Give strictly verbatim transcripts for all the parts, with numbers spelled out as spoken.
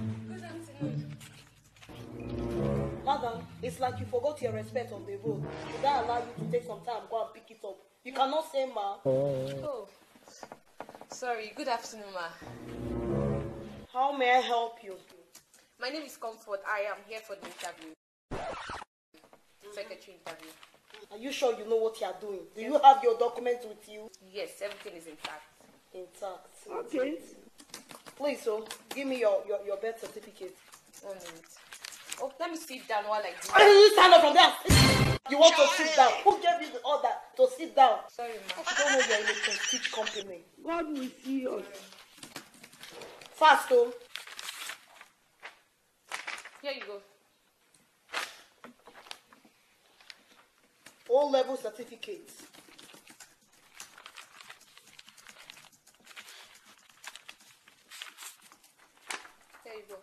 Good afternoon. Madam, it's like you forgot your respect of the road. Should I allow you to take some time, go and pick it up? You cannot say ma. Oh, sorry. Good afternoon, ma. How may I help you? My name is Comfort. I am here for the interview. Secretary interview. Are you sure you know what you are doing? Do you have your documents with you? Yes, everything is intact. Intact. Okay. Please, so give me your, your, your birth certificate. One minute. Oh, let me sit down while I do Why it. you stand up from there? You want to sit down? Who gave you the order to sit down? Sorry, ma. I don't know you're in a prestige company. God will see us. Fast, though. Here you go. All level certificates. Here you go.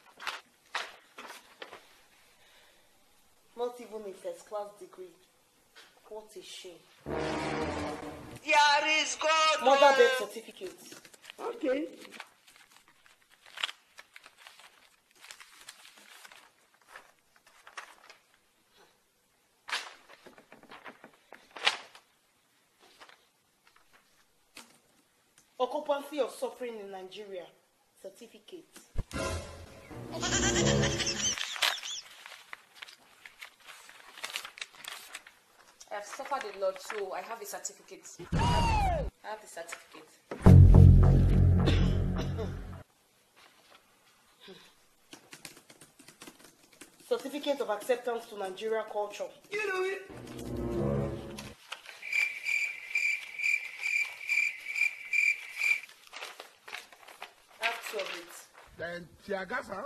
Not even a first class degree. What a shame. Here is God. Mother birth certificate. Okay. Occupancy of suffering in Nigeria. Certificate. I have suffered a lot, so I have a certificate. I have, I have the certificate. Certificate of acceptance to Nigeria culture. You know it. I have two of it. Then Tiagasa.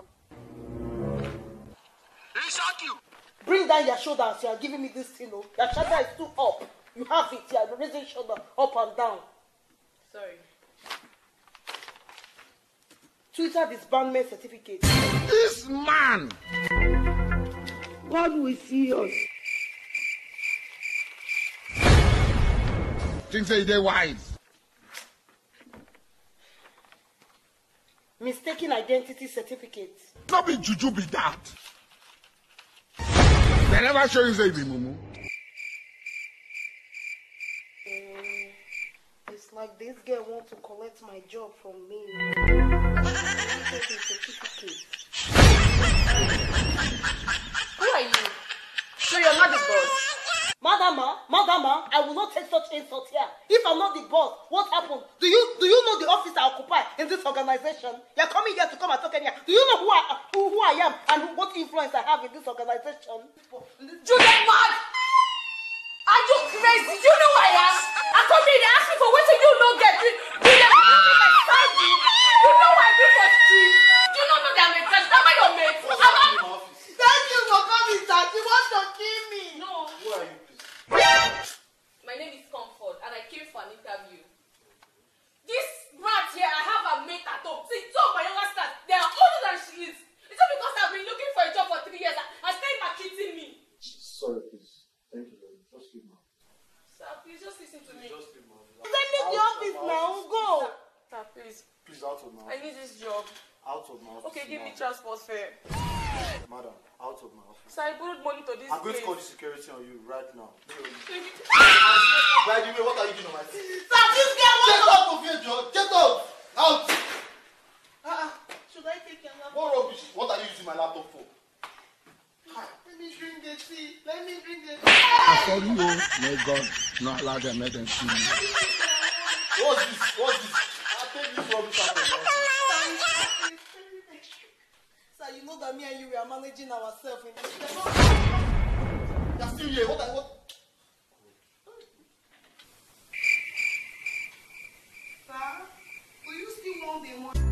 Shock you. Bring down your shoulders. You are giving me this thing. Oh. Your shoulder is too up. You have it. You are raising shoulder up and down. Sorry. Twitter disbandment certificate. This man. God will see us. Think say they wise. Mistaken identity certificate. Not be juju be that. They never show you say be mumu. Um, it's like this girl wants to collect my job from me. Certificate. Who are you? So you're not the boss? Madama, Madama, I will not take such insults here. If I'm not the boss, what happened? Do you do you know the office I occupy in this organization? You're coming here to come and talk in here. Do you know who I who, who I am and who, what influence I have in this organization? Juliet mad! Are you crazy? Do you know who I am? I come here, they ask me for what you don't get. Juliet, you You know why I do for street? Do you not know that I'm a judge? Am I your mate? Am I? Thank you for coming, sir. You want to kill me? No. Who are you, please? My name is Comfort and I came for an interview. This brat here, I have a mate at home. See, two of my younger stars, they are older than she is. It's not because I've been looking for a job for three years and staying back cheating me. Sorry, please. Thank you very much. Just leave now. Sir, please just listen to me. Just leave now. Let me the office now. Go. Sir, please. Please, out of my I office. need this job. Out of my office. Okay, give me now. transport fare. Madam, out of my office. Sir, I borrowed money to this I'm going to place. call the security on you right now. Thank you. By the way, what are you doing on my feet? Sir, this girl Get wants out of here, John. Get out. Out. uh, should I take your laptop? What rubbish? What are you using my laptop for? Let me drink the tea. Let me drink the tea. I tell you, may God not allow them let them see you. What's this? What's this? I'll take this rubbish out of my office. Sir, you know that me and you we are managing ourselves in this. You're still here. What are what? Sir, do you still want the money?